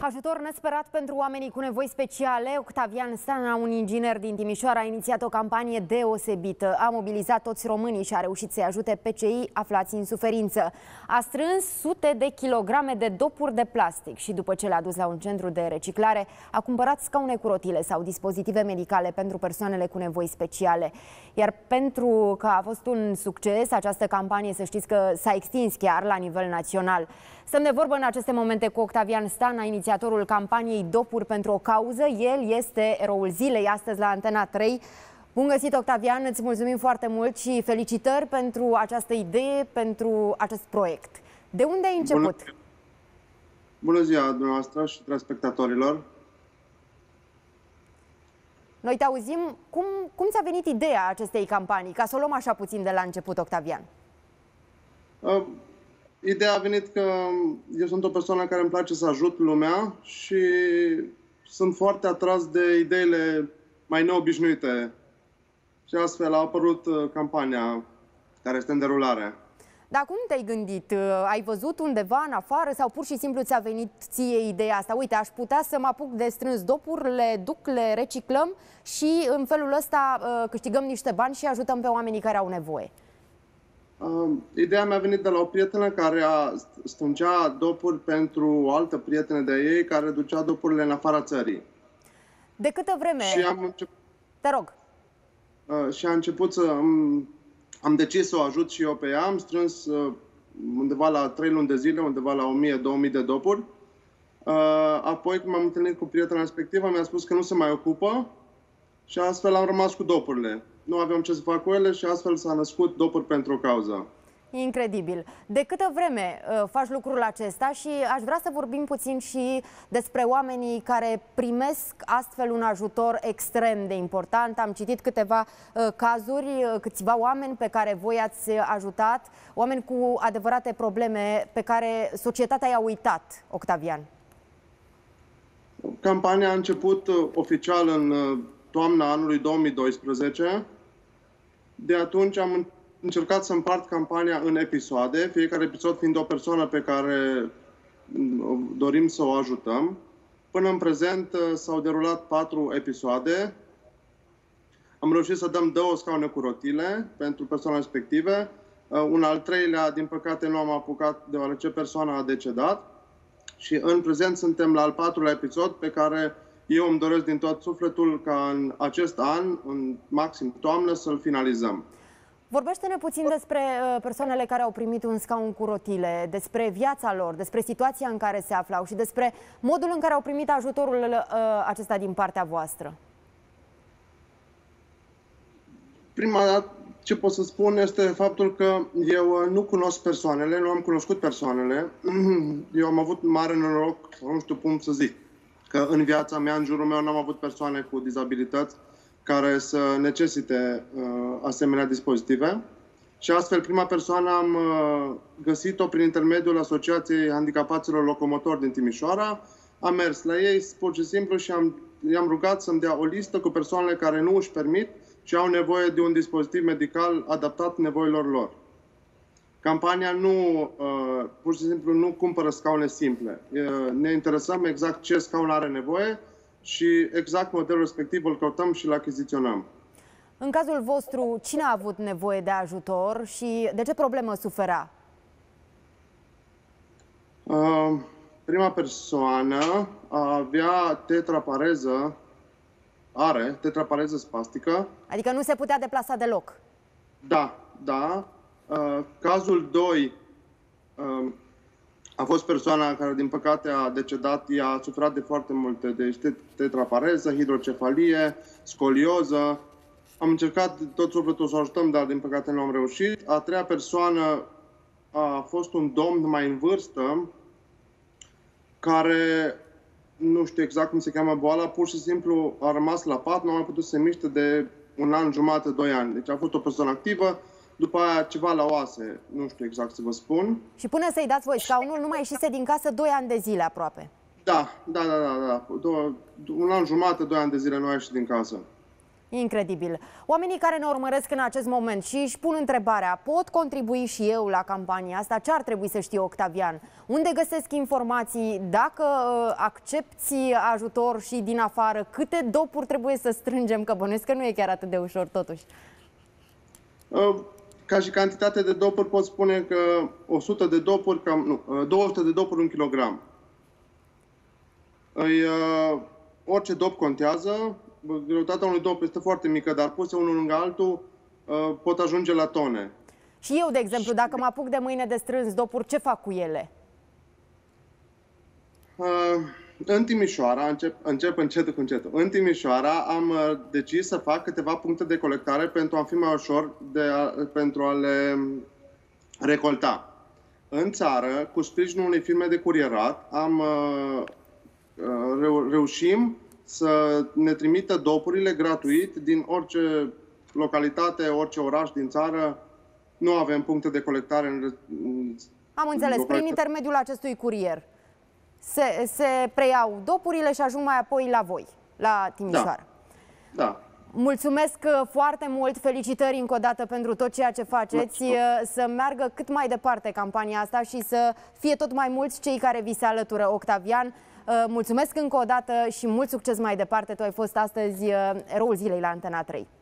Ajutor nesperat pentru oamenii cu nevoi speciale. Octavian Stana, un inginer din Timișoara, a inițiat o campanie deosebită. A mobilizat toți românii și a reușit să-i ajute pe cei aflați în suferință. A strâns sute de kilograme de dopuri de plastic și după ce le-a dus la un centru de reciclare, a cumpărat scaune cu rotile sau dispozitive medicale pentru persoanele cu nevoi speciale. Iar pentru că a fost un succes, această campanie, să știți că s-a extins chiar la nivel național. Stăm de vorbă în aceste momente cu Octavian Stana, inițiatorul campaniei Dopuri pentru o cauză. El este eroul zilei astăzi la Antena 3. Bun găsit, Octavian, îți mulțumim foarte mult și felicitări pentru această idee, pentru acest proiect. De unde ai început? Bună ziua dumneavoastră și telespectatorilor. Noi te auzim. Cum ți-a venit ideea acestei campanii? Ca să o luăm așa puțin de la început, Octavian. Ideea a venit că eu sunt o persoană care îmi place să ajut lumea și sunt foarte atras de ideile mai neobișnuite. Și astfel a apărut campania care este în derulare. Dar cum te-ai gândit? Ai văzut undeva în afară sau pur și simplu ți-a venit ție ideea asta? Uite, aș putea să mă apuc de strâns dopuri, le duc, le reciclăm și în felul ăsta câștigăm niște bani și ajutăm pe oamenii care au nevoie. Ideea mea a venit de la o prietenă care strângea dopuri pentru o altă prietenă de ei care ducea dopurile în afara țării. De câtă vreme? Te rog. Și a început să... Am decis să o ajut și eu pe ea. Am strâns undeva la 3 luni de zile, undeva la 1000-2000 de dopuri. Apoi, când m-am întâlnit cu prietena respectivă, mi-a spus că nu se mai ocupă și astfel am rămas cu dopurile. Nu aveam ce să fac cu ele și astfel s-a născut Dopuri pentru o cauză. Incredibil. De câtă vreme faci lucrul acesta și aș vrea să vorbim puțin și despre oamenii care primesc astfel un ajutor extrem de important. Am citit câteva cazuri, câțiva oameni pe care voi ați ajutat, oameni cu adevărate probleme pe care societatea i-a uitat, Octavian. Campania a început oficial în toamna anului 2012. De atunci am încercat să împart campania în episoade, fiecare episod fiind o persoană pe care dorim să o ajutăm. Până în prezent s-au derulat 4 episoade. Am reușit să dăm 2 scaune cu rotile pentru persoana respective. Un al 3-lea, din păcate, nu am apucat deoarece persoana a decedat. Și în prezent suntem la al 4-lea episod pe care eu îmi doresc din tot sufletul ca în acest an, în maxim toamnă, să-l finalizăm. Vorbește-ne puțin despre persoanele care au primit un scaun cu rotile, despre viața lor, despre situația în care se aflau și despre modul în care au primit ajutorul acesta din partea voastră. Prima dată ce pot să spun este faptul că eu nu cunosc persoanele, nu am cunoscut persoanele. Eu am avut mare noroc, nu știu cum să zic, că în viața mea, în jurul meu, n-am avut persoane cu dizabilități care să necesite asemenea dispozitive. Și astfel, prima persoană am găsit-o prin intermediul Asociației Handicapaților Locomotori din Timișoara. Am mers la ei pur și simplu și i-am rugat să-mi dea o listă cu persoanele care nu își permit și au nevoie de un dispozitiv medical adaptat nevoilor lor. Campania pur și simplu nu cumpără scaune simple. Ne interesăm exact ce scaun are nevoie și exact modelul respectiv îl căutăm și îl achiziționăm. În cazul vostru, cine a avut nevoie de ajutor și de ce problemă suferea? Prima persoană avea tetrapareză, are tetrapareză spastică. Adică nu se putea deplasa deloc. Da. Cazul 2 a fost persoana care, din păcate, a decedat. Ea a suferat de foarte multe, de tetrapareză, hidrocefalie, scolioză. Am încercat tot sufletul să o ajutăm, dar, din păcate, nu am reușit. A 3-a persoană a fost un domn mai în vârstă, care, nu știu exact cum se cheamă boala, pur și simplu a rămas la pat, nu a mai putut să se miște de 1 an jumate, 2 ani. Deci a fost o persoană activă. După aia ceva la oase, nu știu exact să vă spun. Și până să-i dați voi scaunul, nu mai ieșise din casă 2 ani de zile aproape. Da. 1 an jumate, 2 ani de zile nu a ieșit din casă. Incredibil. Oamenii care ne urmăresc în acest moment și își pun întrebarea, pot contribui și eu la campania asta? Ce ar trebui să știe Octavian? Unde găsesc informații? Dacă accepți ajutor și din afară, câte dopuri trebuie să strângem? Că bănuiesc că nu e chiar atât de ușor totuși. Ca și cantitate de dopuri pot spune că 100 de dopuri, 200 de dopuri un kilogram. Orice dop contează. Greutatea unui dop este foarte mică, dar puse unul lângă altul pot ajunge la tone. Și eu, de exemplu, dacă mă apuc de mâine de strâns dopuri, ce fac cu ele? În Timișoara, încep încetul cu încetul. În Timișoara am decis să fac câteva puncte de colectare pentru a fi mai ușor pentru a le recolta. În țară, cu sprijinul unei firme de curierat, reușim să ne trimită dopurile gratuit din orice localitate, orice oraș din țară. Nu avem puncte de colectare Am înțeles, prin intermediul acestui curier. Se preiau dopurile și ajung mai apoi la voi, la Timișoara. Da. Mulțumesc foarte mult, felicitări încă o dată pentru tot ceea ce faceți, să meargă cât mai departe campania asta și să fie tot mai mulți cei care vi se alătură, Octavian. Mulțumesc încă o dată și mult succes mai departe. Tu ai fost astăzi eroul zilei la Antena 3.